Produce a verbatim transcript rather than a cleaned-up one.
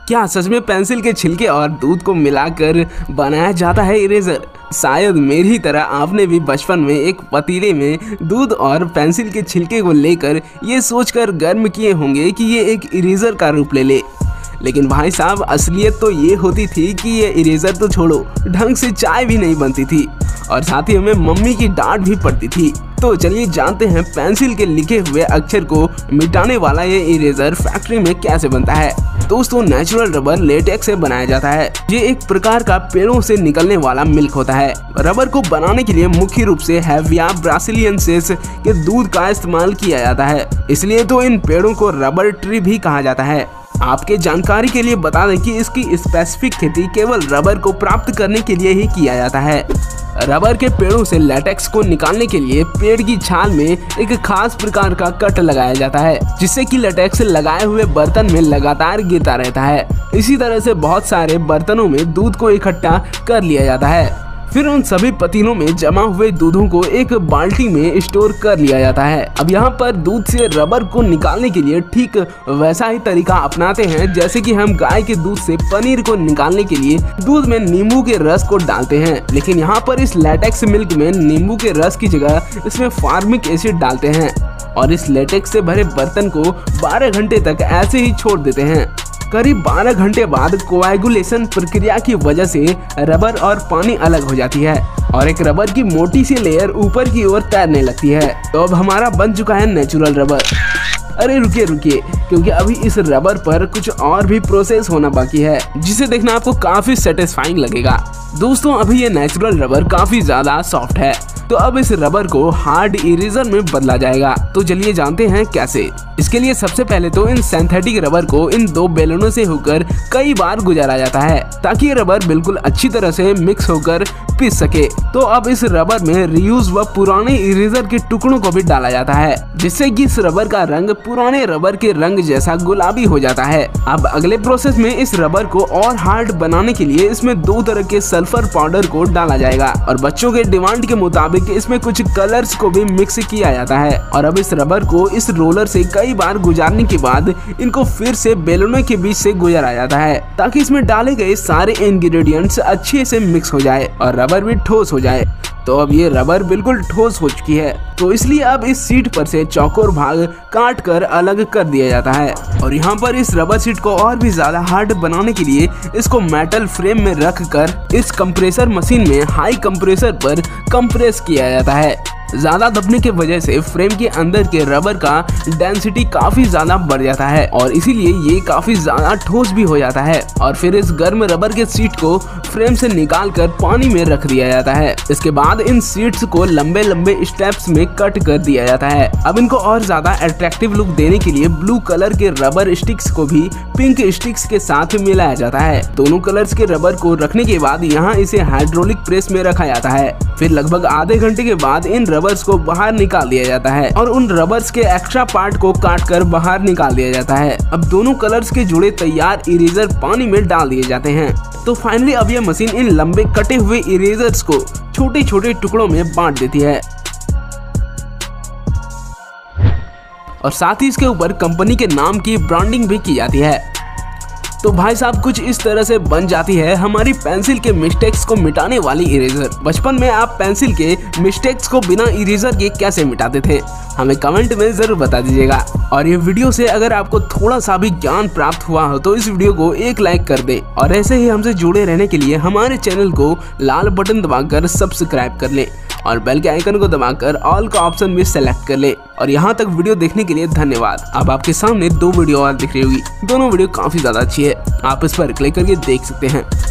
क्या सच में पेंसिल के छिलके और दूध को मिलाकर बनाया जाता है इरेजर? शायद मेरी तरह आपने भी बचपन में एक पतीले में दूध और पेंसिल के छिलके को लेकर ये सोचकर गर्म किए होंगे कि ये एक इरेजर का रूप ले ले। लेकिन भाई साहब, असलियत तो ये होती थी कि ये इरेजर तो छोड़ो, ढंग से चाय भी नहीं बनती थी और साथ ही हमें मम्मी की डांट भी पड़ती थी। तो चलिए जानते हैं पेंसिल के लिखे हुए अक्षर को मिटाने वाला ये इरेजर फैक्ट्री में कैसे बनता है। दोस्तों, नेचुरल रबर लेटेक्स से बनाया जाता है। ये एक प्रकार का पेड़ों से निकलने वाला मिल्क होता है। रबर को बनाने के लिए मुख्य रूप से हेविया ब्रासिलियनसिस के दूध का इस्तेमाल किया जाता है, इसलिए तो इन पेड़ों को रबर ट्री भी कहा जाता है। आपके जानकारी के लिए बता दें कि इसकी स्पेसिफिक खेती केवल रबर को प्राप्त करने के लिए ही किया जाता है। रबर के पेड़ों से लेटेक्स को निकालने के लिए पेड़ की छाल में एक खास प्रकार का कट लगाया जाता है, जिससे कि लेटेक्स लगाए हुए बर्तन में लगातार गिरता रहता है। इसी तरह से बहुत सारे बर्तनों में दूध को इकट्ठा कर लिया जाता है। फिर उन सभी पतीलों में जमा हुए दूधों को एक बाल्टी में स्टोर कर लिया जाता है। अब यहाँ पर दूध से रबर को निकालने के लिए ठीक वैसा ही तरीका अपनाते हैं जैसे कि हम गाय के दूध से पनीर को निकालने के लिए दूध में नींबू के रस को डालते हैं। लेकिन यहाँ पर इस लेटेक्स मिल्क में नींबू के रस की जगह इसमें फार्मिक एसिड डालते हैं और इस लेटेक्स से भरे बर्तन को बारह घंटे तक ऐसे ही छोड़ देते हैं। करीब बारह घंटे बाद कोएगुलेशन प्रक्रिया की वजह से रबर और पानी अलग हो जाती है और एक रबर की मोटी सी लेयर ऊपर की ओर तैरने लगती है। तो अब हमारा बन चुका है नेचुरल रबर। अरे रुकिए रुकिए, क्योंकि अभी इस रबर पर कुछ और भी प्रोसेस होना बाकी है, जिसे देखना आपको काफी सेटिस्फाइंग लगेगा। दोस्तों, अभी ये नेचुरल रबर काफी ज्यादा सॉफ्ट है, तो अब इस रबर को हार्ड इरेजर में बदला जाएगा। तो चलिए जानते हैं कैसे। इसके लिए सबसे पहले तो इन सिंथेटिक रबर को इन दो बेलनों से होकर कई बार गुजारा जाता है, ताकि ये रबर बिल्कुल अच्छी तरह से मिक्स होकर पिस सके। तो अब इस रबर में रीयूज व पुराने इरेजर के टुकड़ों को भी डाला जाता है, जिससे कि इस रबर का रंग पुराने रबर के रंग जैसा गुलाबी हो जाता है। अब अगले प्रोसेस में इस रबर को और हार्ड बनाने के लिए इसमें दो तरह के सल्फर पाउडर को डाला जाएगा और बच्चों के डिमांड के मुताबिक इसमें कुछ कलर्स को भी मिक्स किया जाता है। और अब इस रबर को इस रोलर से कई बार गुजारने के बाद इनको फिर से बेलनों के बीच से गुजारा जाता है, ताकि इसमें डाले गए सारे इंग्रेडिएंट्स अच्छे से मिक्स हो जाए और रबर भी ठोस हो जाए। तो अब ये रबर बिल्कुल ठोस हो चुकी है, तो इसलिए अब इस सीट पर से चौकोर भाग काट कर अलग कर दिया जाता है। और यहाँ पर इस रबर सीट को और भी ज्यादा हार्ड बनाने के लिए इसको मेटल फ्रेम में रख कर इस कंप्रेसर मशीन में हाई कंप्रेसर पर कंप्रेस किया जाता है। ज्यादा दबने की वजह से फ्रेम के अंदर के रबर का डेंसिटी काफी ज्यादा बढ़ जाता है और इसीलिए ये काफी ज्यादा ठोस भी हो जाता है। और फिर इस गर्म रबर के सीट को फ्रेम से निकाल कर पानी में रख दिया जाता है। इसके बाद इन सीट्स को लंबे लंबे स्टेप्स में कट कर दिया जाता है। अब इनको और ज्यादा अट्रैक्टिव लुक देने के लिए ब्लू कलर के रबर स्टिक्स को भी पिंक स्टिक्स के साथ मिलाया जाता है। दोनों कलर्स के रबर को रखने के बाद यहाँ इसे हाइड्रोलिक प्रेस में रखा जाता है। फिर लगभग आधे घंटे के बाद इन रबर्स को बाहर निकाल दिया जाता है और उन रबर्स के एक्स्ट्रा पार्ट को काट कर बाहर निकाल दिया जाता है। अब दोनों कलर्स के जुड़े तैयार इरेजर पानी में डाल दिए जाते हैं। तो फाइनली अब यह मशीन इन लंबे कटे हुए इरेजर्स को छोटे छोटे टुकड़ों में बांट देती है और साथ ही इसके ऊपर कंपनी के नाम की ब्रांडिंग भी की जाती है। तो भाई साहब, कुछ इस तरह से बन जाती है हमारी पेंसिल के मिस्टेक्स को मिटाने वाली इरेजर। बचपन में आप पेंसिल के मिस्टेक्स को बिना इरेजर के कैसे मिटाते थे? हमें कमेंट में जरूर बता दीजिएगा। और ये वीडियो से अगर आपको थोड़ा सा भी ज्ञान प्राप्त हुआ हो तो इस वीडियो को एक लाइक कर दें और ऐसे ही हमसे जुड़े रहने के लिए हमारे चैनल को लाल बटन दबाकर सब्सक्राइब कर लें और बेल के आइकन को दबाकर ऑल का ऑप्शन भी सेलेक्ट कर ले। और यहाँ तक वीडियो देखने के लिए धन्यवाद। अब आपके सामने दो वीडियो और दिख रही होगी, दोनों वीडियो काफी ज्यादा अच्छी है, आप इस पर क्लिक करके देख सकते हैं।